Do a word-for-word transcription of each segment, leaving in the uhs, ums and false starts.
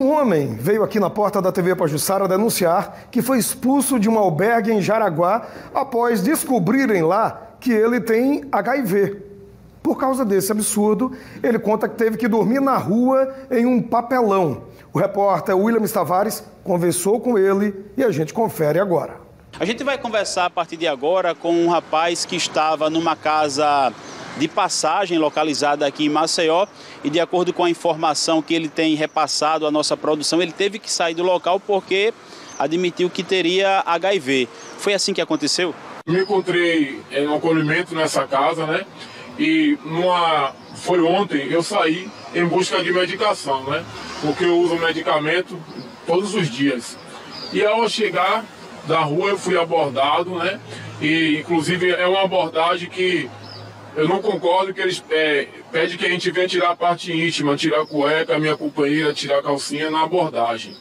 Um homem veio aqui na porta da T V Pajuçara denunciar que foi expulso de um albergue em Jaraguá após descobrirem lá que ele tem H I V. Por causa desse absurdo, ele conta que teve que dormir na rua em um papelão. O repórter William Tavares conversou com ele e a gente confere agora. A gente vai conversar a partir de agora com um rapaz que estava numa casa de passagem localizada aqui em Maceió e, de acordo com a informação que ele tem repassado à nossa produção, ele teve que sair do local porque admitiu que teria H I V. Foi assim que aconteceu? Me encontrei em um acolhimento nessa casa, né? E numa... foi ontem eu saí em busca de medicação, né? Porque eu uso medicamento todos os dias. E ao chegar da rua eu fui abordado, né? E inclusive é uma abordagem que eu não concordo, que eles é, pedem que a gente venha tirar a parte íntima, tirar a cueca, a minha companheira tirar a calcinha na abordagem.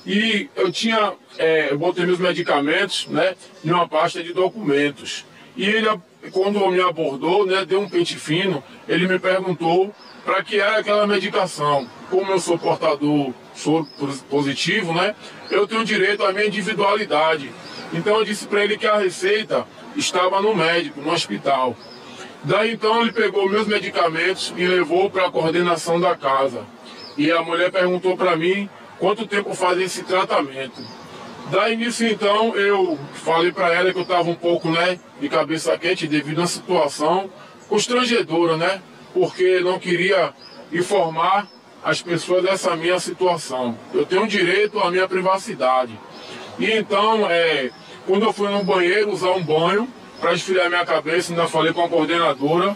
E eu tinha, é, eu botei meus medicamentos, né, em uma pasta de documentos. E ele, quando me abordou, né, deu um pente fino, ele me perguntou para que era aquela medicação. Como eu sou portador, sou positivo, né, eu tenho direito à minha individualidade. Então eu disse para ele que a receita estava no médico, no hospital. Daí então ele pegou meus medicamentos e levou para a coordenação da casa. E a mulher perguntou para mim quanto tempo fazia esse tratamento. Daí nisso então eu falei para ela que eu estava um pouco, né, de cabeça quente devido à situação constrangedora, né, porque não queria informar as pessoas dessa minha situação. Eu tenho direito à minha privacidade. E então, é, quando eu fui no banheiro usar um banho para esfriar minha cabeça, ainda falei com a coordenadora,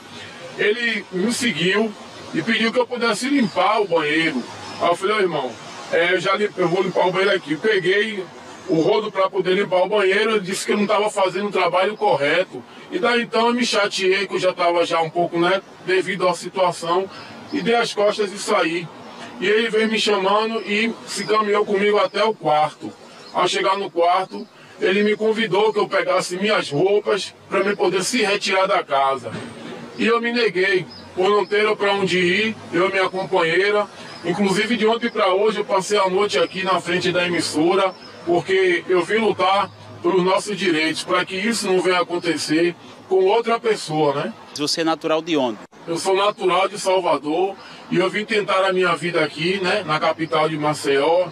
ele me seguiu e pediu que eu pudesse limpar o banheiro. Aí eu falei, oh, irmão, é, eu, já limpo, eu vou limpar o banheiro aqui. Peguei o rodo para poder limpar o banheiro, ele disse que eu não estava fazendo o trabalho correto. E daí então eu me chateei, que eu já estava já um pouco, né, devido à situação, e dei as costas e saí. E ele veio me chamando e se caminhou comigo até o quarto. Ao chegar no quarto, ele me convidou que eu pegasse minhas roupas para me poder se retirar da casa. E eu me neguei, por não ter para onde ir, eu e minha companheira. Inclusive de ontem para hoje eu passei a noite aqui na frente da emissora, porque eu vim lutar pelos nossos direitos, para que isso não venha acontecer com outra pessoa, né? Você é natural de onde? Eu sou natural de Salvador e eu vim tentar a minha vida aqui, né, na capital de Maceió,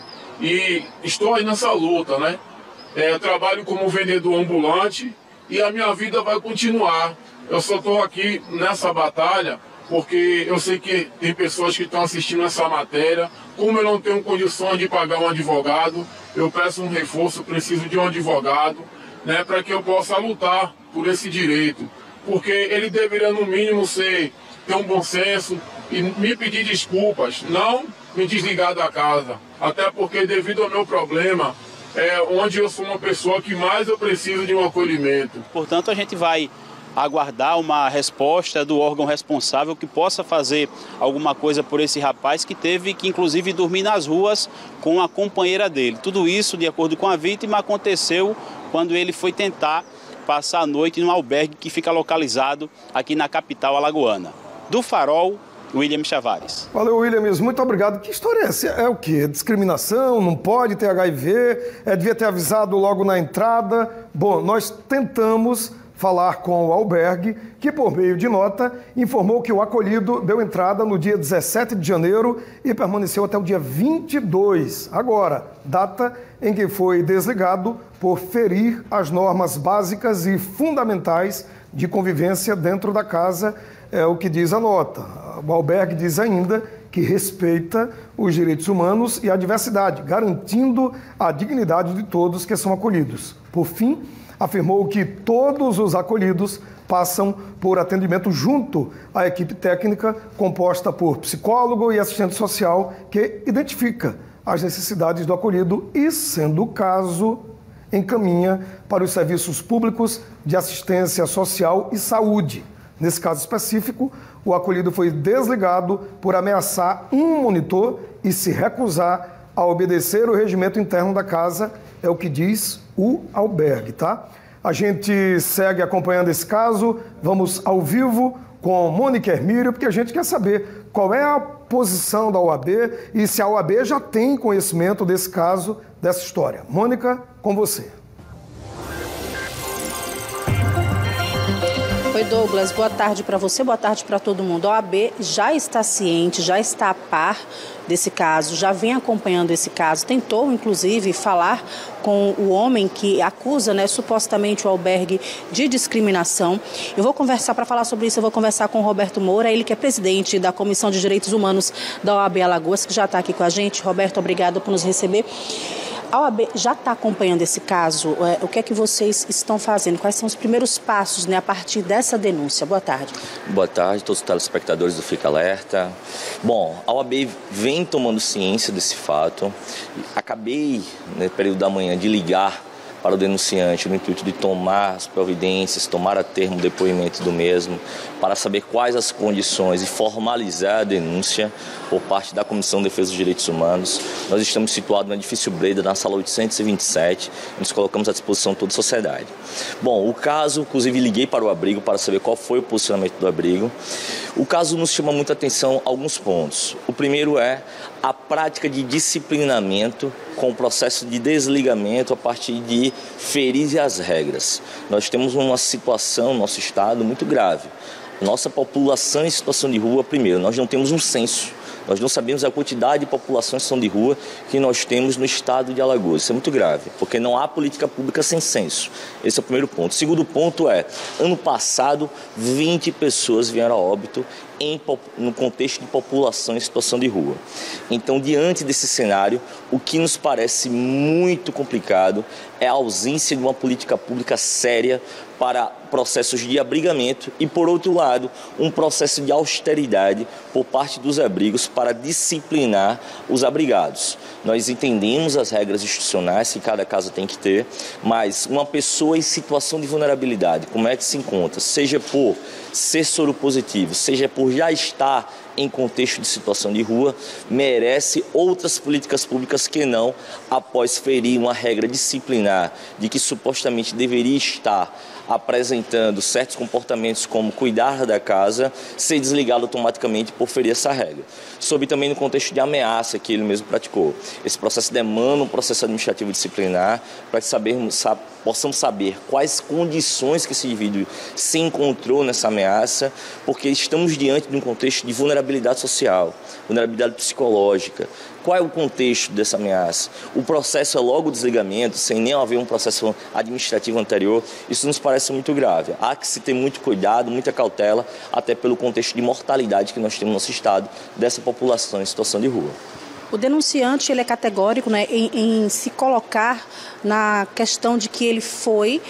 e estou aí nessa luta, né? É, eu trabalho como vendedor ambulante e a minha vida vai continuar. Eu só estou aqui nessa batalha porque eu sei que tem pessoas que estão assistindo essa matéria. Como eu não tenho condições de pagar um advogado, eu peço um reforço, preciso de um advogado, né, para que eu possa lutar por esse direito. Porque ele deveria, no mínimo, ser, ter um bom senso e me pedir desculpas, não me desligar da casa. Até porque, devido ao meu problema, é onde eu sou uma pessoa que mais eu preciso de um acolhimento. Portanto, a gente vai aguardar uma resposta do órgão responsável que possa fazer alguma coisa por esse rapaz que teve que, inclusive, dormir nas ruas com a companheira dele. Tudo isso, de acordo com a vítima, aconteceu quando ele foi tentar passar a noite num albergue que fica localizado aqui na capital alagoana. Do Farol, William Tavares. Valeu, Williams. Muito obrigado. Que história é essa? É o quê? Discriminação? Não pode ter H I V? É, devia ter avisado logo na entrada? Bom, nós tentamos falar com o albergue, que por meio de nota informou que o acolhido deu entrada no dia dezessete de janeiro e permaneceu até o dia vinte e dois, agora, data em que foi desligado por ferir as normas básicas e fundamentais de convivência dentro da casa, é o que diz a nota. O albergue diz ainda que respeita os direitos humanos e a diversidade, garantindo a dignidade de todos que são acolhidos. Por fim, afirmou que todos os acolhidos passam por atendimento junto à equipe técnica composta por psicólogo e assistente social que identifica as necessidades do acolhido e, sendo o caso, encaminha para os serviços públicos de assistência social e saúde. Nesse caso específico, o acolhido foi desligado por ameaçar um monitor e se recusar a obedecer o regimento interno da casa, é o que diz o albergue, tá? A gente segue acompanhando esse caso, vamos ao vivo com Mônica Hermílio, porque a gente quer saber qual é a posição da O A B e se a O A B já tem conhecimento desse caso, dessa história. Mônica, com você. Oi, Douglas, boa tarde para você, boa tarde para todo mundo. A O A B já está ciente, já está a par desse caso, já vem acompanhando esse caso, tentou, inclusive, falar com o homem que acusa, né, supostamente o albergue de discriminação. Eu vou conversar, para falar sobre isso, eu vou conversar com o Roberto Moura, ele que é presidente da Comissão de Direitos Humanos da O A B Alagoas, que já está aqui com a gente. Roberto, obrigado por nos receber. A O A B já está acompanhando esse caso. É, o que é que vocês estão fazendo? Quais são os primeiros passos, né, a partir dessa denúncia? Boa tarde. Boa tarde a todos os telespectadores do Fica Alerta. Bom, a O A B vem tomando ciência desse fato. Acabei, no período da manhã, de ligar para o denunciante no intuito de tomar as providências, tomar a termo o depoimento do mesmo, para saber quais as condições e formalizar a denúncia por parte da Comissão de Defesa dos Direitos Humanos. Nós estamos situados no edifício Breda, na sala oitocentos e vinte e sete, e nos colocamos à disposição de toda a sociedade. Bom, o caso, inclusive liguei para o abrigo para saber qual foi o posicionamento do abrigo. O caso nos chama muita atenção alguns pontos. O primeiro é a prática de disciplinamento com o processo de desligamento a partir de ferir as regras. Nós temos uma situação no nosso estado muito grave. Nossa população em situação de rua, primeiro, nós não temos um censo. Nós não sabemos a quantidade de população em situação de rua que nós temos no estado de Alagoas. Isso é muito grave, porque não há política pública sem censo. Esse é o primeiro ponto. O segundo ponto é, ano passado, vinte pessoas vieram a óbito em, no contexto de população em situação de rua. Então, diante desse cenário, o que nos parece muito complicado é a ausência de uma política pública séria para processos de abrigamento e, por outro lado, um processo de austeridade por parte dos abrigos para disciplinar os abrigados. Nós entendemos as regras institucionais que cada casa tem que ter, mas uma pessoa em situação de vulnerabilidade, como é que se encontra, seja por ser soropositivo, seja por já estar em contexto de situação de rua, merece outras políticas públicas que não, após ferir uma regra disciplinar de que supostamente deveria estar apresentando certos comportamentos como cuidar da casa, ser desligado automaticamente por ferir essa regra. Sob também no contexto de ameaça que ele mesmo praticou. Esse processo demanda um processo administrativo disciplinar para que sabermos, sab, possamos saber quais condições que esse indivíduo se encontrou nessa ameaça, porque estamos diante de um contexto de vulnerabilidade social, vulnerabilidade psicológica. Qual é o contexto dessa ameaça? O processo é logo o desligamento, sem nem haver um processo administrativo anterior. Isso nos parece muito grave. Há que se ter muito cuidado, muita cautela, até pelo contexto de mortalidade que nós temos no nosso estado, dessa população em situação de rua. O denunciante ele é categórico, né, em, em se colocar na questão de que ele foi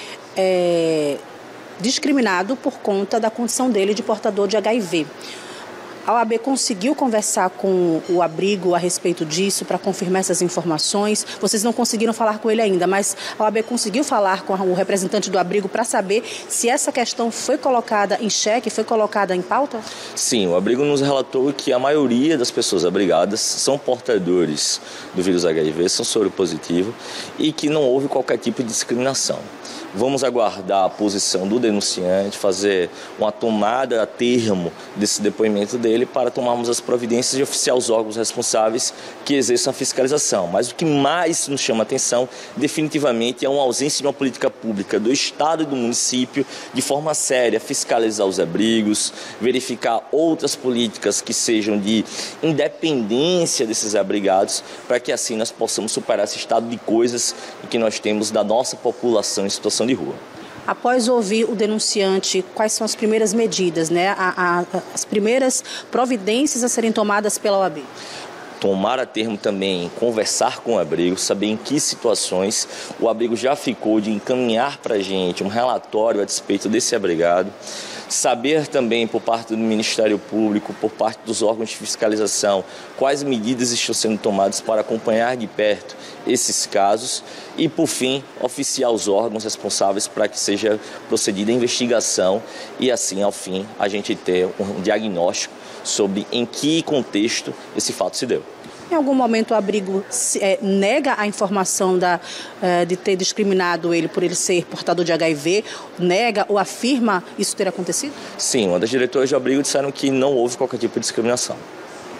é, discriminado por conta da condição dele de portador de H I V. A O A B conseguiu conversar com o abrigo a respeito disso para confirmar essas informações? Vocês não conseguiram falar com ele ainda, mas a O A B conseguiu falar com o representante do abrigo para saber se essa questão foi colocada em xeque, foi colocada em pauta? Sim, o abrigo nos relatou que a maioria das pessoas abrigadas são portadores do vírus H I V, são soropositivos e que não houve qualquer tipo de discriminação. Vamos aguardar a posição do denunciante, fazer uma tomada a termo desse depoimento dele para tomarmos as providências e oficiar os órgãos responsáveis que exerçam a fiscalização. Mas o que mais nos chama a atenção, definitivamente, é uma ausência de uma política pública do Estado e do município de forma séria, fiscalizar os abrigos, verificar outras políticas que sejam de independência desses abrigados, para que assim nós possamos superar esse estado de coisas que nós temos da nossa população em situação de rua. Após ouvir o denunciante, quais são as primeiras medidas, né? a, a, as primeiras providências a serem tomadas pela O A B? Tomar a termo também, conversar com o abrigo, saber em que situações o abrigo já ficou de encaminhar para a gente um relatório a despeito desse abrigado. Saber também por parte do Ministério Público, por parte dos órgãos de fiscalização, quais medidas estão sendo tomadas para acompanhar de perto esses casos e, por fim, oficiar os órgãos responsáveis para que seja procedida a investigação e, assim, ao fim, a gente ter um diagnóstico sobre em que contexto esse fato se deu. Em algum momento o abrigo é, nega a informação da, é, de ter discriminado ele por ele ser portador de H I V? Nega ou afirma isso ter acontecido? Sim, uma das diretoras de abrigo disseram que não houve qualquer tipo de discriminação.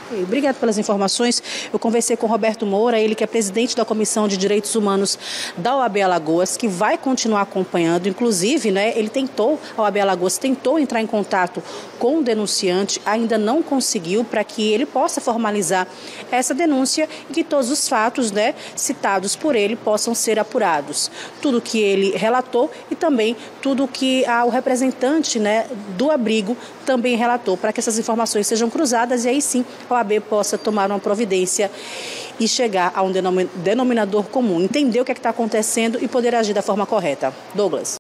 Obrigado pelas informações. Eu conversei com Roberto Moura, ele que é presidente da Comissão de Direitos Humanos da O A B Alagoas, que vai continuar acompanhando. Inclusive, né, ele tentou, a O A B Alagoas tentou entrar em contato com o denunciante, ainda não conseguiu, para que ele possa formalizar essa denúncia e que todos os fatos, né, citados por ele possam ser apurados. Tudo que ele relatou e também tudo que a, o representante, né, do abrigo também relatou, para que essas informações sejam cruzadas e aí sim a O A B possa tomar uma providência e chegar a um denominador comum, entender o que é que está acontecendo e poder agir da forma correta. Douglas.